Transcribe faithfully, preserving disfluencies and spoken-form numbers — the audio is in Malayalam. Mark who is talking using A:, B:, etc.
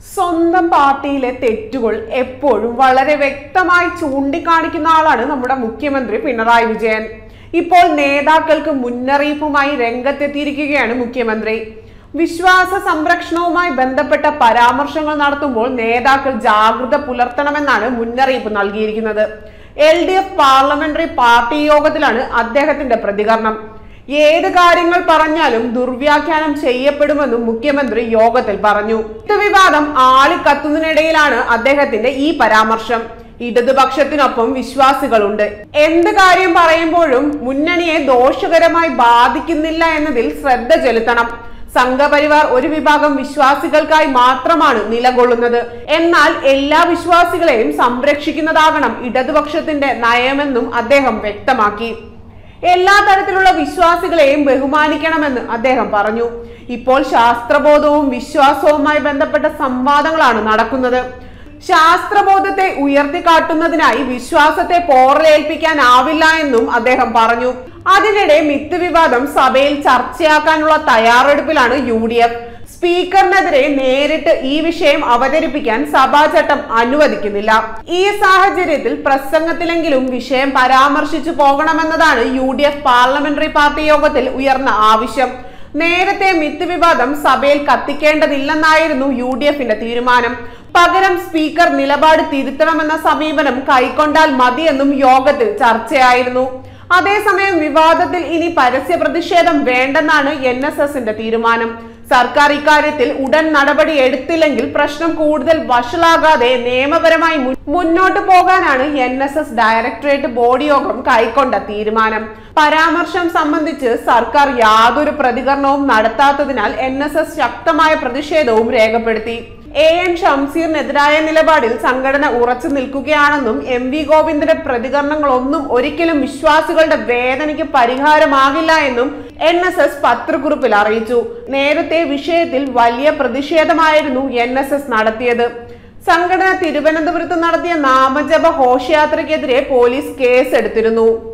A: സ്വന്തം പാർട്ടിയിലെ തെറ്റുകൾ എപ്പോഴും വളരെ വ്യക്തമായി ചൂണ്ടിക്കാണിക്കുന്ന ആളാണ് നമ്മുടെ മുഖ്യമന്ത്രി പിണറായി വിജയൻ. ഇപ്പോൾ നേതാക്കൾക്ക് മുന്നറിയിപ്പുമായി രംഗത്തെത്തിയിരിക്കുകയാണ് മുഖ്യമന്ത്രി. വിശ്വാസ സംരക്ഷണവുമായി ബന്ധപ്പെട്ട പരാമർശങ്ങൾ നടത്തുമ്പോൾ നേതാക്കൾ ജാഗ്രത പുലർത്തണമെന്നാണ് മുന്നറിയിപ്പ് നൽകിയിരിക്കുന്നത്. L D F parliamentary party യോഗത്തിലാണ് അദ്ദേഹത്തിന്റെ പ്രതികരണം. ഏത് കാര്യങ്ങൾ പറഞ്ഞാലും ദുർവ്യാഖ്യാനം ചെയ്യപ്പെടുമെന്നും മുഖ്യമന്ത്രി യോഗത്തിൽ പറഞ്ഞു. ഇത് വിവാദം ആളിക്കത്തുന്നതിനിടയിലാണ് അദ്ദേഹത്തിന്റെ ഈ പരാമർശം. ഇടതുപക്ഷത്തിനൊപ്പം വിശ്വാസികളുണ്ട്. എന്ത് കാര്യം പറയുമ്പോഴും മുന്നണിയെ ദോഷകരമായി ബാധിക്കുന്നില്ല എന്നതിൽ ശ്രദ്ധ ചെലുത്തണം. സംഘപരിവാർ ഒരു വിഭാഗം വിശ്വാസികൾക്കായി മാത്രമാണ് നിലകൊള്ളുന്നത്. എന്നാൽ എല്ലാ വിശ്വാസികളെയും സംരക്ഷിക്കുന്നതാകണം ഇടതുപക്ഷത്തിന്റെ നയമെന്നും അദ്ദേഹം വ്യക്തമാക്കി. എല്ലാ തരത്തിലുള്ള വിശ്വാസികളെയും ബഹുമാനിക്കണമെന്ന് അദ്ദേഹം പറഞ്ഞു. ഇപ്പോൾ ശാസ്ത്രബോധവും വിശ്വാസവുമായി ബന്ധപ്പെട്ട സംവാദങ്ങളാണ് നടക്കുന്നത്. ശാസ്ത്രബോധത്തെ ഉയർത്തിക്കാട്ടുന്നതിനായി വിശ്വാസത്തെ പോറലേൽപ്പിക്കാനാവില്ല എന്നും അദ്ദേഹം പറഞ്ഞു. അതിനിടെ മിത്ത് വിവാദം സഭയിൽ ചർച്ചയാക്കാനുള്ള തയ്യാറെടുപ്പിലാണ് യു ഡി എഫ്. സ്പീക്കറിനെതിരെ നേരിട്ട് ഈ വിഷയം അവതരിപ്പിക്കാൻ സഭാചട്ടം അനുവദിക്കുന്നില്ല. ഈ സാഹചര്യത്തിൽ പ്രസംഗത്തിലെങ്കിലും വിഷയം പരാമർശിച്ചു പോകണമെന്നതാണ് U D F parliamentary party യോഗത്തിൽ ഉയർന്ന ആവശ്യം. നേരത്തെ മിത്ത് വിവാദം സഭയിൽ കത്തിക്കേണ്ടതില്ലെന്നായിരുന്നു യു ഡി എഫിന്റെ തീരുമാനം. പകരം സ്പീക്കർ നിലപാട് തിരുത്തണമെന്ന സമീപനം കൈക്കൊണ്ടാൽ മതിയെന്നും യോഗത്തിൽ ചർച്ചയായിരുന്നു. അതേസമയം വിവാദത്തിൽ ഇനി പരസ്യ പ്രതിഷേധം വേണ്ടെന്നാണ് എൻ എസ് എസിന്റെ തീരുമാനം. സർക്കാർ ഇക്കാര്യത്തിൽ ഉടൻ നടപടി എടുത്തില്ലെങ്കിൽ പ്രശ്നം കൂടുതൽ വഷളാകാതെ നിയമപരമായി മുന്നോട്ടു പോകാനാണ് N S S directorate board യോഗം കൈക്കൊണ്ട തീരുമാനം. പരാമർശം സംബന്ധിച്ച് സർക്കാർ യാതൊരു പ്രതികരണവും നടത്താത്തതിനാൽ എൻ എസ് എസ് ശക്തമായ പ്രതിഷേധവും രേഖപ്പെടുത്തി. എ എൻ ഷംസീറിനെതിരായ നിലപാടിൽ സംഘടന ഉറച്ചു നിൽക്കുകയാണെന്നും എം വി ഗോവിന്ദന്റെ പ്രതികരണങ്ങളൊന്നും ഒരിക്കലും വിശ്വാസികളുടെ വേദനയ്ക്ക് പരിഹാരമാകില്ല എന്നും എൻ എസ് എസ് പത്രക്കുറിപ്പിൽ അറിയിച്ചു. നേരത്തെ വിഷയത്തിൽ വലിയ പ്രതിഷേധമായിരുന്നു എൻ എസ് എസ് നടത്തിയത്. സംഘടന തിരുവനന്തപുരത്ത് നടത്തിയ നാമജപ ഘോഷയാത്രയ്ക്കെതിരെ പോലീസ് കേസെടുത്തിരുന്നു.